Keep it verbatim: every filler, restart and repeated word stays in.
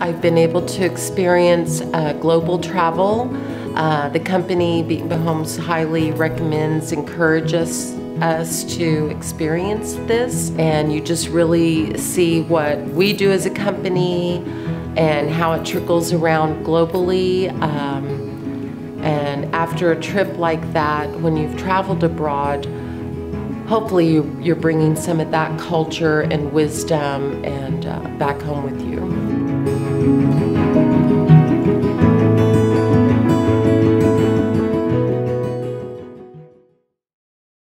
I've been able to experience uh, global travel. Uh, the company, Betenbough Homes, highly recommends, encourages us to experience this, and you just really see what we do as a company and how it trickles around globally. Um, and after a trip like that, when you've traveled abroad, hopefully you, you're bringing some of that culture and wisdom and uh, back home with you.